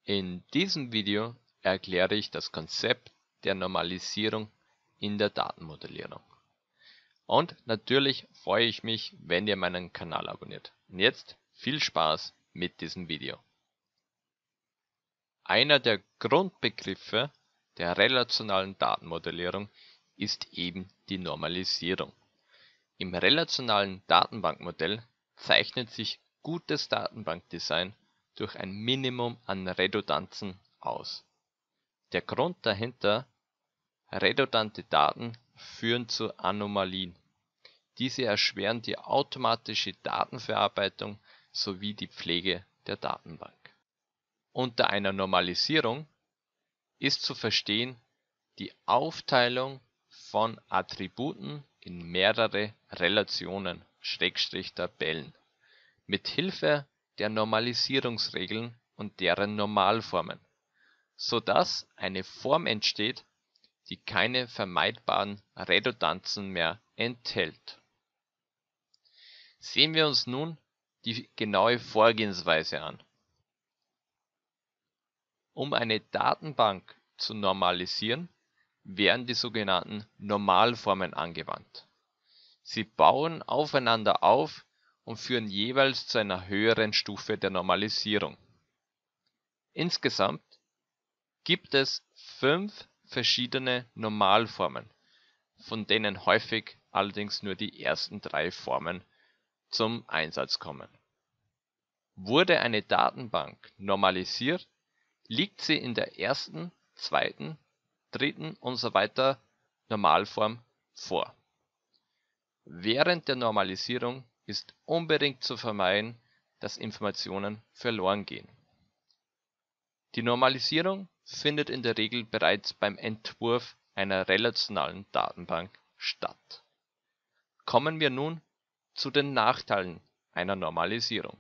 In diesem Video erkläre ich das Konzept der Normalisierung in der Datenmodellierung. Und natürlich freue ich mich, wenn ihr meinen Kanal abonniert. Und jetzt viel Spaß mit diesem Video. Einer der Grundbegriffe der relationalen Datenmodellierung ist eben die Normalisierung. Im relationalen Datenbankmodell zeichnet sich gutes Datenbankdesign durch ein Minimum an Redundanzen aus. Der Grund dahinter: redundante Daten führen zu Anomalien. Diese erschweren die automatische Datenverarbeitung sowie die Pflege der Datenbank. Unter einer Normalisierung ist zu verstehen die Aufteilung von Attributen in mehrere Relationen /Tabellen mit Hilfe der Normalisierungsregeln und deren Normalformen, sodass eine Form entsteht, die keine vermeidbaren Redundanzen mehr enthält. Sehen wir uns nun die genaue Vorgehensweise an. Um eine Datenbank zu normalisieren, werden die sogenannten Normalformen angewandt. Sie bauen aufeinander auf und führen jeweils zu einer höheren Stufe der Normalisierung. Insgesamt gibt es 5 verschiedene Normalformen, von denen häufig allerdings nur die ersten 3 Formen zum Einsatz kommen. Wurde eine Datenbank normalisiert, liegt sie in der ersten, zweiten, dritten usw. Normalform vor. Während der Normalisierung ist unbedingt zu vermeiden, dass Informationen verloren gehen. Die Normalisierung findet in der Regel bereits beim Entwurf einer relationalen Datenbank statt. Kommen wir nun zu den Nachteilen einer Normalisierung.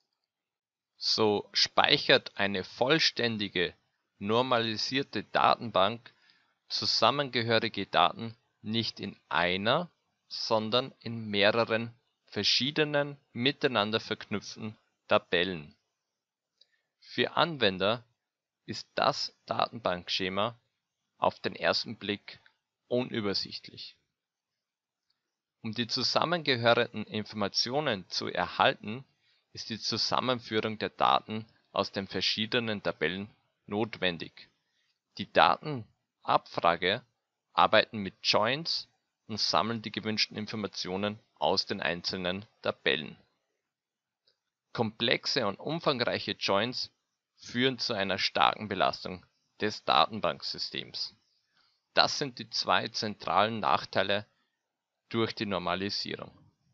So speichert eine vollständige, normalisierte Datenbank zusammengehörige Daten nicht in einer, sondern in mehreren verschiedenen, miteinander verknüpften Tabellen. Für Anwender ist das Datenbankschema auf den ersten Blick unübersichtlich. Um die zusammengehörenden Informationen zu erhalten, ist die Zusammenführung der Daten aus den verschiedenen Tabellen notwendig. Die Datenabfrager arbeiten mit Joins und sammeln die gewünschten Informationen aus den einzelnen Tabellen. Komplexe und umfangreiche Joins führen zu einer starken Belastung des Datenbanksystems. Das sind die 2 zentralen Nachteile durch die Normalisierung.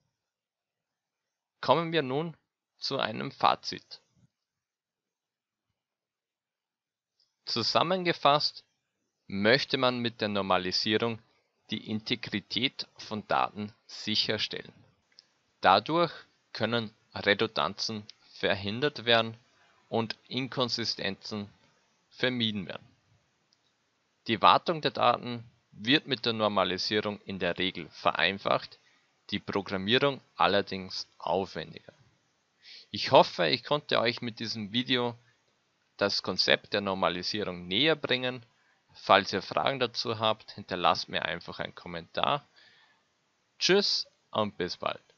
Kommen wir nun zu einem Fazit. Zusammengefasst möchte man mit der Normalisierung die Integrität von Daten sicherstellen. Dadurch können Redundanzen verhindert werden und Inkonsistenzen vermieden werden. Die Wartung der Daten wird mit der Normalisierung in der Regel vereinfacht, die Programmierung allerdings aufwendiger. Ich hoffe, ich konnte euch mit diesem Video das Konzept der Normalisierung näher bringen. Falls ihr Fragen dazu habt, hinterlasst mir einfach einen Kommentar. Tschüss und bis bald.